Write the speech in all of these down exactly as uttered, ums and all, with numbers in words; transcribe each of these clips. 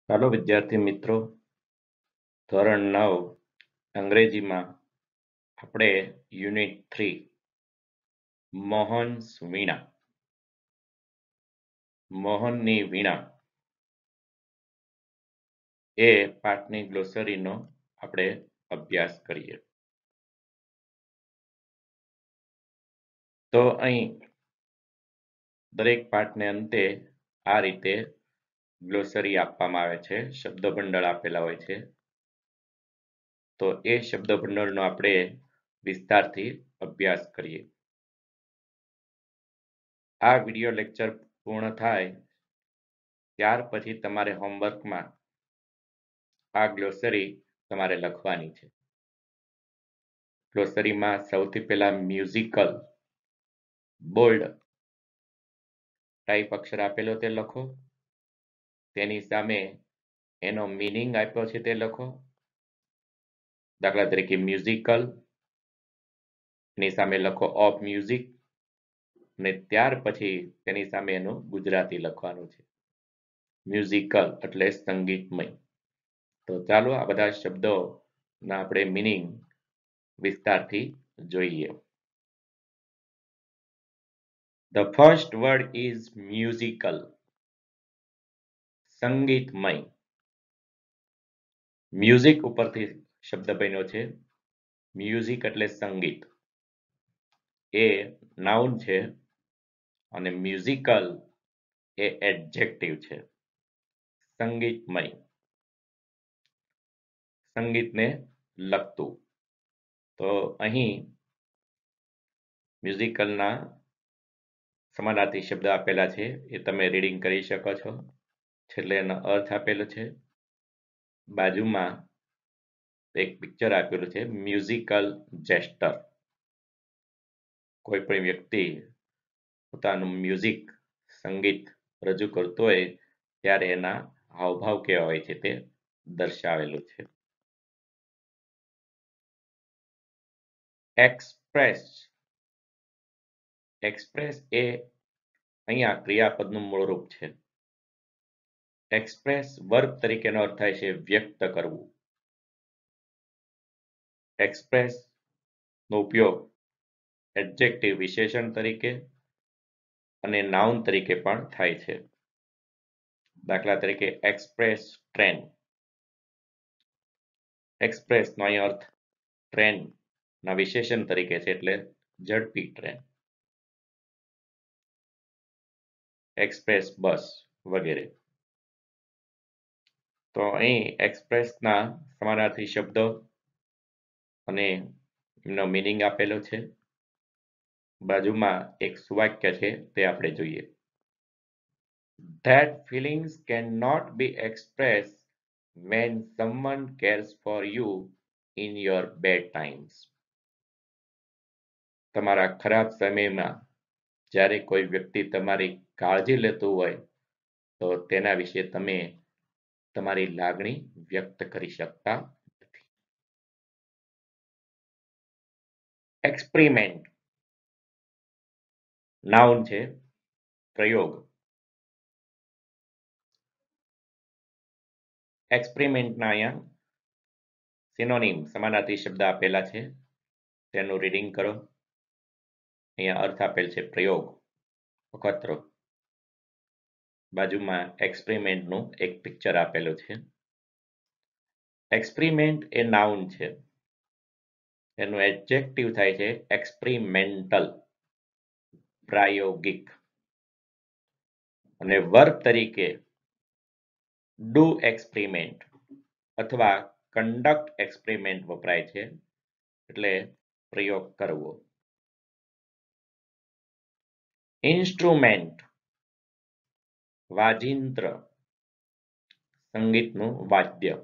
ચાલો વિદ્યાર્થી મિત્રો, ધોરણ નવ અંગ્રેજીમાં આપણે યુનિટ થ્રી મોહન્સ વીણા મોહનની વીણા એ પાઠની ગ્લોસરીનો આપણે અભ્યાસ કરીએ. તો અહીં દરેક પાઠને અંતે આ રીતે ગ્લોસરી આપવામાં આવે છે, શબ્દ ભંડોળ આપેલા હોય છે. તો એ શબ્દ ભંડોળનો આપણે વિસ્તારથી અભ્યાસ કરીએ. આ વિડિયો લેક્ચર પૂર્ણ થાય ત્યાર પછી તમારે હોમવર્કમાં આ ગ્લોસરી તમારે લખવાની છે. ગ્લોસરીમાં સૌથી પહેલા મ્યુઝિકલ બોલ્ડ ટાઈપ અક્ષર આપેલો તે લખો, તેની સામે એનો મીનિંગ આપ્યો છે તે લખો. દાખલા તરીકે મ્યુઝિકલ ની સામે લખો ઓફ મ્યુઝિક, અને ત્યાર પછી તેની સામે એનું ગુજરાતી લખવાનું છે. મ્યુઝિકલ એટલે સંગીતમય. તો ચાલો આ બધા શબ્દોના આપણે મીનિંગ વિસ્તારથી જોઈએ. The first word is musical. સંગીતમય. મ્યુઝિક ઉપરથી શબ્દ બન્યો છે. મ્યુઝિક એટલે સંગીત, એ નાઉન છે, અને મ્યુઝિકલ એ એડજેક્ટિવ છે. સંગીતમય, સંગીતને લગતું. તો અહીં મ્યુઝિકલના સમાનાર્થી શબ્દ આપેલા છે, એ તમે રીડિંગ કરી શકો છો. છેલ્લે એનો અર્થ આપેલો છે. બાજુમાં એક પિક્ચર આપેલું છે, મ્યુઝિકલ જેસ્ટર. કોઈ પણ વ્યક્તિ પોતાનું મ્યુઝિક સંગીત રજૂ કરતો હોય ત્યારે એના હાવભાવ કેવા હોય છે તે દર્શાવેલું છે. એક્સપ્રેસ. એક્સપ્રેસ એ અહીંયા ક્રિયાપદનું મૂળ રૂપ છે. એક્સપ્રેસ વર્બ તરીકેનો અર્થ થાય છે વ્યક્ત કરવું. એક્સપ્રેસ નો ઉપયોગ એડજેક્ટિવ વિશેષણ તરીકે અને નાઉન તરીકે પણ થાય છે. દાખલા તરીકે એક્સપ્રેસ ટ્રેન. એક્સપ્રેસ નો અહીં અર્થ ટ્રેન ના વિશેષણ તરીકે છે, એટલે ઝડપી ટ્રેન. એક્સપ્રેસ બસ વગેરે. તો અહીં એક્સપ્રેસના સમાનાર્થી શબ્દો અને એમનો મીનિંગ આપેલો છે. બાજુમાં એક સુવાક્ય છે તે આપણે જોઈએ. That feelings cannot be expressed when someone cares for you in your bad times. તમારા ખરાબ સમયમાં જ્યારે કોઈ વ્યક્તિ તમારી કાળજી લેતું હોય તો તેના વિશે તમે તમારી લાગણી વ્યક્ત કરી શકતા નથી. એક્સપેરિમેન્ટ નાઉન છે, પ્રયોગ. એક્સપેરિમેન્ટના અહીંયા સિનોનિમ સમાનાર્થી શબ્દ આપેલા છે, તેનું રીડિંગ કરો. અહીંયા અર્થ આપેલ છે પ્રયોગ, અખતરો. બાજુમાં એક્સપેરિમેન્ટનું એક પિક્ચર આપેલું છે. એક્સપેરિમેન્ટ એ નાઉન છે, એનું એડજેક્ટિવ થાય છે એક્સપેરિમેન્ટલ, પ્રાયોગિક. અને વર્બ તરીકે ડુ એક્સપેરિમેન્ટ અથવા કન્ડક્ટ એક્સપેરિમેન્ટ વપરાય છે, એટલે પ્રયોગ કરવો. ઇન્સ્ટ્રુમેન્ટ વાજિંત્ર, સંગીતનું વાદ્ય.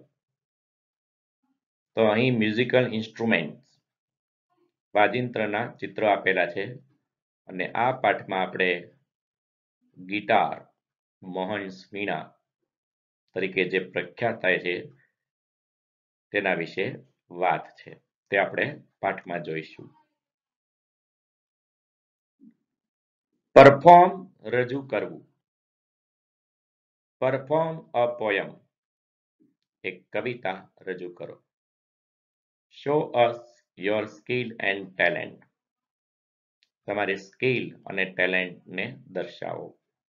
તો અહીં મ્યુઝિકલ ઇન્સ્ટ્રુમેન્ટ વાજિંત્રના ચિત્રો આપેલા છે, અને આ પાઠમાં આપણે ગિટાર, મોહન્સ વીણા તરીકે જે પ્રખ્યાત થાય છે તેના વિશે વાત છે, તે આપણે પાઠમાં જોઈશું. પરફોર્મ રજૂ કરવું. Perform a poem. એક કવિતા રજૂ કરો. Show us your skill and talent. તમારી સ્કિલ અને ટેલેન્ટને દર્શાવો.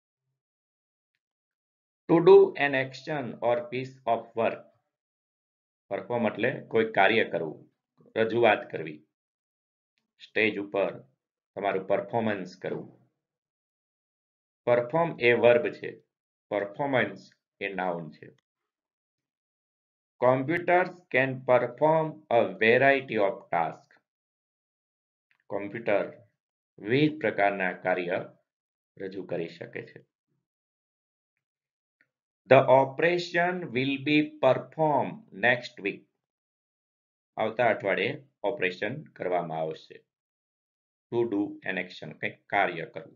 To do an action or piece of work. Perform એટલે કોઈ કાર્ય કરવું, રજૂઆત કરવી, સ્ટેજ ઉપર તમારું પરફોર્મન્સ કરવું. પરફોર્મ એ વર્બ છે, પરફોર્મન્સ એ નાઉન છે. Computers can perform a variety of task. Computer વિવિધ પ્રકારના કાર્ય રજૂ કરી શકે છે. The operation will be performed next week. આવતા અઠવાડિયે ઓપરેશન કરવામાં આવશે. ટુ ડુ એન એક્શન, કંઈક કાર્ય કરવું.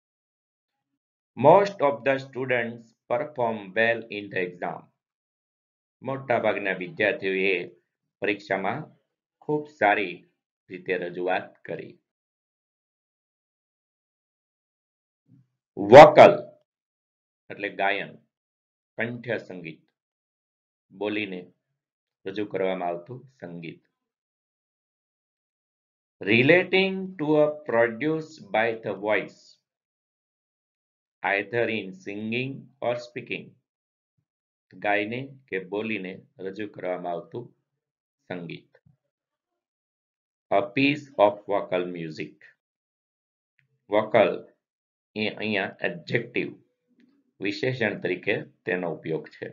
Most of the students perform well in the exam. મોટાભાગના વિદ્યાર્થીઓએ પરીક્ષામાં ખૂબ સારી રીતે રજૂઆત કરી. વોકલ એટલે ગાયન, કંઠ્ય સંગીત, બોલીને રજૂ કરવામાં આવતું સંગીત. Relating to a produce by the voice, either in singing or speaking. ગાઈને કે બોલીને રજૂ કરવામાં આવતું સંગીત. A piece of vocal music. Vocal એ અહીંયા એડજેક્ટિવ વિશેષણ તરીકે તેનો ઉપયોગ છે.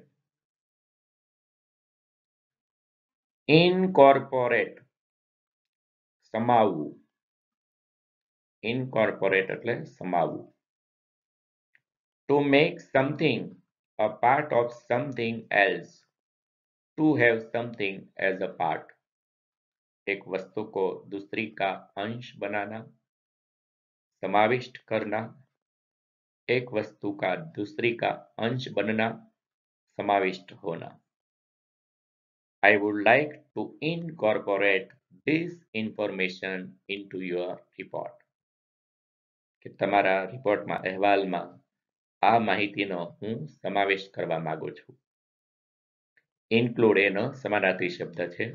ઇનકોર્પોરેટ સમાવવું. ઇનકોર્પોરેટ એટલે સમાવવું. To make something a part of something else. To have something as a part. एक वस्तु को दूसरी का अंश बनाना, समाविष्ट करना. एक वस्तु का दूसरी का अंश बनना, समाविष्ट होना. I would like to incorporate this information into your report. કે તમારા રિપોર્ટમાં, અહેવાલમાં આ માહિતીનો હું સમાવેશ કરવા માંગુ છું. ઇન્ક્લુડ એનો સમાનાર્થી શબ્દ છે.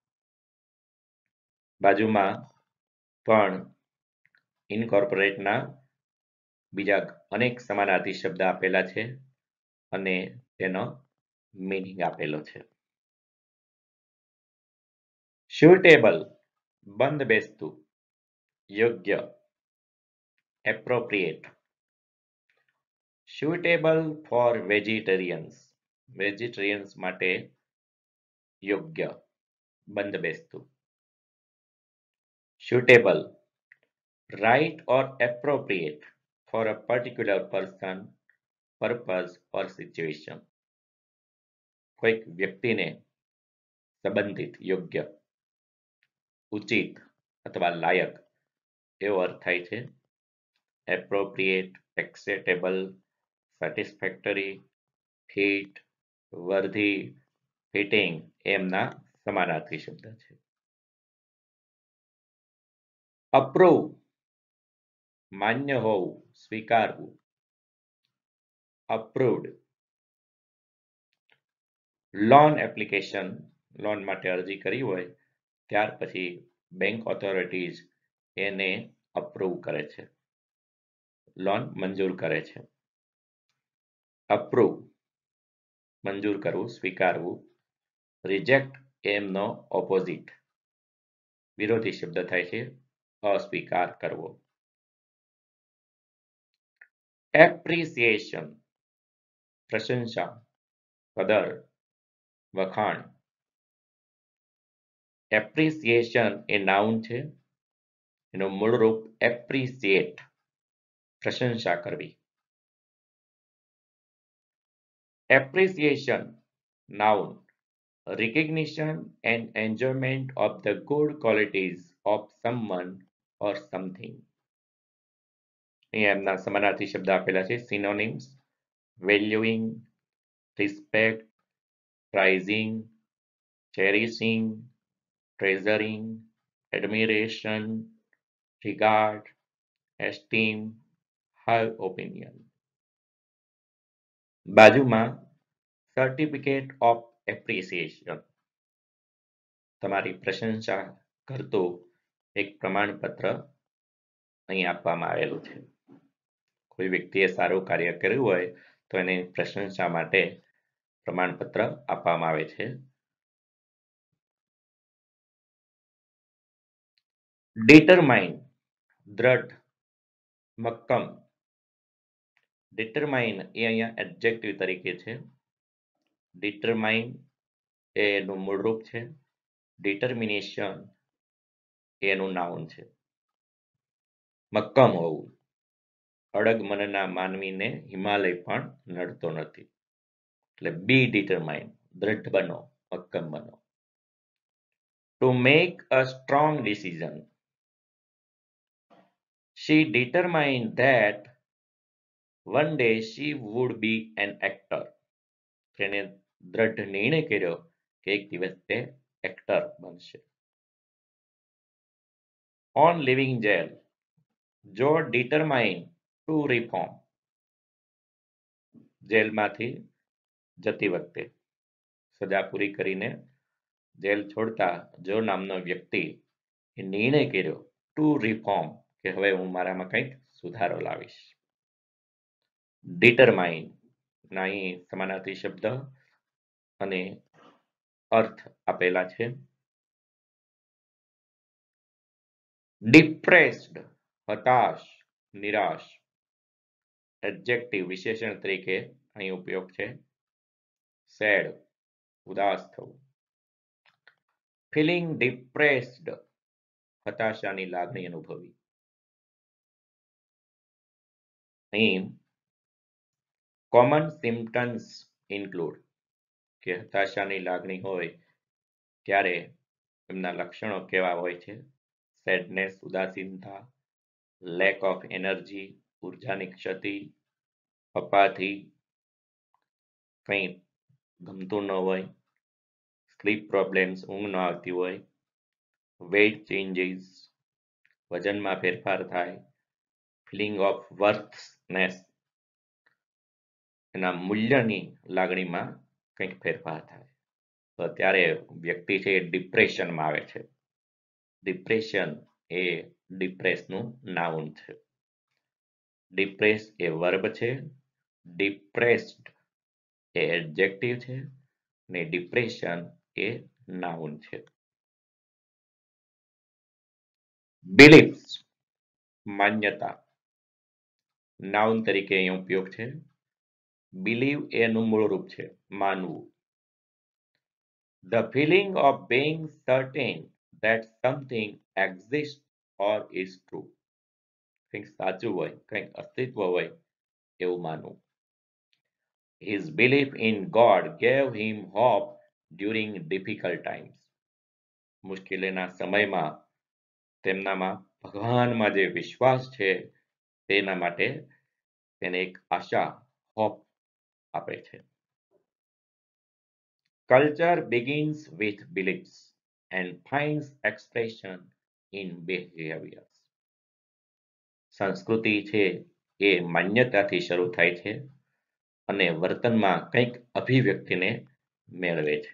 બાજુમાં પણ ઇનકોર્પોરેટના બીજા અનેક સમાનાર્થી શબ્દ આપેલા છે અને તેનો મીનિંગ આપેલો છે. સુટેબલ બંધબેસતું, યોગ્ય, appropriate. Suitable for vegetarians. Vegetarians માટે યોગ્ય, બંધબેસતું. Suitable, right or appropriate for a particular person, purpose or situation. કોઈક વ્યક્તિને સંબંધિત, યોગ્ય, ઉચિત અથવા લાયક એવો અર્થ થાય છે. Appropriate, acceptable, satisfactory, fit, worthy, fitting એમના સમાનાર્થી શબ્દ છે. અપ્રૂવ માન્ય હોવું, સ્વીકારવું. અપ્રૂવડ. લોન એપ્લિકેશન, લોન માટે અરજી કરી હોય ત્યાર પછી બેંક ઓથોરિટીઝ એને અપ્રૂવ કરે છે, લોન મંજૂર કરે છે. અપ્રૂવ મંજૂર કરવું, સ્વીકારવું. રિજેક્ટ એમનો ઓપોઝિટ, વિરોધી શબ્દ થાય છે, અસ્વીકાર કરવો. એપ્રિસિએશન પ્રશંસા, કદર, વખાણ. એપ્રિસિએશન એ નાઉન છે, એનું મૂળ રૂપ એપ્રિસિએટ, પ્રશંસા કરવી. Appreciation noun, recognition and enjoyment of the good qualities of someone or something. અહીંયા એમના સમાનાર્થી શબ્દ આપેલા છે, synonyms. Valuing, respect, prizing, cherishing, treasuring, admiration, regard, esteem, high opinion. બાજુમાં સર્ટિફિકેટ ઓફ એપ્રિસિએશન, તમારી પ્રશંસા કરતું એક પ્રમાણપત્ર અહીં આપવામાં આવેલું છે. કોઈ વ્યક્તિએ સારું કાર્ય કર્યું હોય તો એને પ્રશંસા માટે પ્રમાણપત્ર આપવામાં આવે છે. ડિટરમાઇન, દ્રઢ, મક્કમ. ડિટરમાઇન એ અહીંયા એડજેક્ટિવ તરીકે છે. ડિટરમાઇન એ એનું મૂળરૂપ છે. ડિટર્મિનેશન એનું નાઉન છે. મક્કમ હોવું, અડગ મનના માનવીને હિમાલય પણ નડતો નથી. એટલે બી ડિટરમાઇન, દ્રઢ બનો, મક્કમ બનો. To make a strong decision, she determined that one day she would be an actor. તેને દ્રઢ નિર્ણય કર્યો કે એક દિવસ તે એક્ટર બનશે. On leaving jail, Joe determined to reform. જેલમાંથી જતી વખતે સજા પૂરી કરીને જેલ છોડતા જો નામનો વ્યક્તિ એ નિર્ણય કર્યો ટુ રિફોર્મ કે હવે હું મારામાં કંઈક સુધારો લાવીશ. ડિટરમાઇન ના અહીં સમાનાર્થી શબ્દ અને અર્થ આપેલા છે. ડિપ્રેસ્ડ, હતાશ, નિરાશ. એડજેક્ટિવ વિશેષણ તરીકે અહીં ઉપયોગ છે. સેડ, ઉદાસ થવું. ફીલિંગ ડિપ્રેસ્ડ, હતાશાની લાગણી અનુભવી. અહીં કોમન સિમ્પટમ્સ ઇન્ક્લુડ કે હતાશાની લાગણી હોય ત્યારે એમના લક્ષણો કેવા હોય છે. સેડનેસ, ઉદાસીનતા, લેક ઓફ એનર્જી, ઉર્જાની ક્ષતિ, અપાથી, કંઈ ગમતું ન હોય, સ્લીપ પ્રોબ્લેમ્સ, ઊંઘ ન આવતી હોય, વેઇટ ચેન્જીસ, વજનમાં ફેરફાર થાય, ફિલિંગ ઓફ વર્થનેસ, એના મૂલ્યની લાગણીમાં કંઈક ફેરફાર થાય તો ત્યારે વ્યક્તિ છે એ ડિપ્રેશનમાં આવે છે. ડિપ્રેશન એ ડિપ્રેસનું નાઉન છે. ડિપ્રેસ એ વર્બ છે, ડિપ્રેસ્ડ એ એડજેક્ટિવ છે ને ડિપ્રેશન એ નાઉન છે. બિલીફ્સ, માન્યતા, નાઉન તરીકે અહીં ઉપયોગ છે. બિલીવ એનું મૂળ રૂપ છે માનવું. The feeling of being certain that something exists or is true. કંઈક સાચું હોય, કંઈક અસ્તિત્વ હોય એવું માનવું. His belief in God gave him hope during difficult times. મુશ્કેલીના સમયમાં તેમનામાં ભગવાનમાં જે વિશ્વાસ છે તેના માટે તેને એક આશા, હોપ આપે છે. Culture begins with beliefs and finds expression in behaviors. સંસ્કૃતિ છે એ માન્યતાથી શરૂ થાય છે અને વર્તનમાં કંઈક અભિવ્યક્તિને મેળવે છે.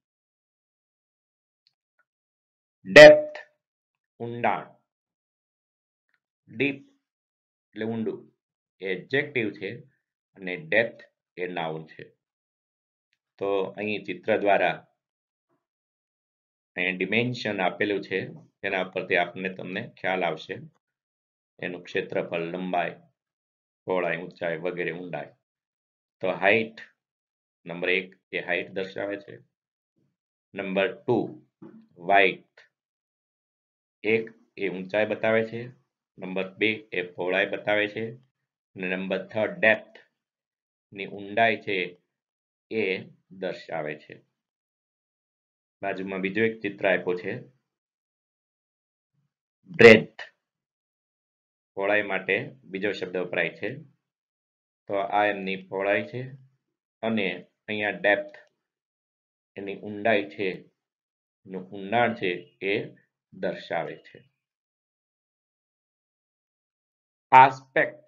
ડેપ્થ, ઊંડાણ. ડીપ એટલે ઊંડું એ એડજેક્ટિવ છે અને ડેપ્થ એ નાઉન છે. તો અહીં ચિત્ર દ્વારા અહીં ડિમેન્શન આપેલું છે તેના પરથી આપણને તમને ખ્યાલ આવશે. એનું ક્ષેત્રફળ, લંબાઈ, પહોળાઈ, ઊંચાઈ વગેરે, ઊંડાઈ. તો હાઈટ નંબર એક એ હાઈટ દર્શાવે છે. નંબર ટુ વાઇટ એક એ ઊંચાઈ બતાવે છે. નંબર બે એ પહોળાઈ બતાવે છે અને નંબર થર્ડ ડેપ્થ ની ઊંડાઈ છે એ દર્શાવે છે. બાજુમાં બીજું એક ચિત્ર આપ્યું છે. બ્રેથ પહોળાઈ માટે બીજો શબ્દ વપરાય છે. તો આ એમની પહોળાઈ છે અને અહીંયા ડેપ્થ એની ઊંડાઈ છે, એનું ઊંડાણ છે એ દર્શાવે છે. આસ્પેક્ટ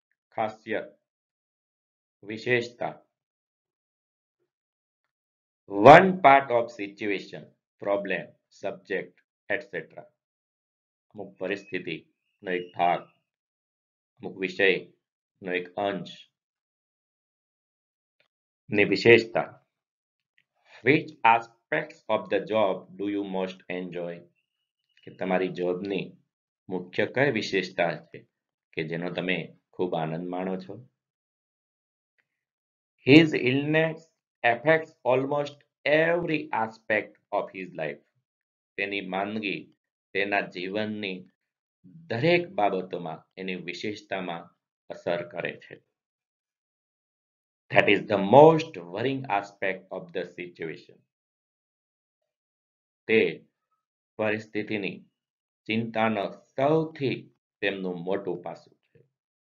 ખાસિયત, વિશેષતા. One part of situation, problem, subject etcetera. અમુક પરિસ્થિતિનો એક ભાગ, અમુક વિષયનો એક અંશ ની વિશેષતા. Which aspects of the job do you most enjoy? કે તમારી જોબની મુખ્ય કઈ વિશેષતા છે કે જેનો તમે ખૂબ આનંદ માણો છો? His illness affects almost every aspect of his life. તેની માંદગી તેના જીવનની દરેક બાબતોમાં એની વિશેષતામાં અસર કરે છે. That is the most worrying aspect of the situation. તે પરિસ્થિતિની ચિંતાનો સૌથી તેમનું મોટું પાસું છે.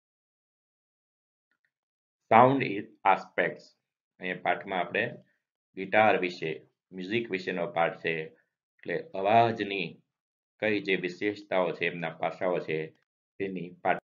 સાઉન્ડ આસ્પેક્ટ્સ, અહીંયા પાઠમાં આપણે ગિટાર વિશે, મ્યુઝિક વિશેનો પાઠ છે, એટલે અવાજની કઈ જે વિશેષતાઓ છે, એમના પાસાઓ છે, તેની પાઠ